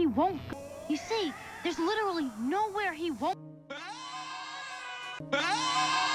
he won't go. You see, there's literally nowhere he won't.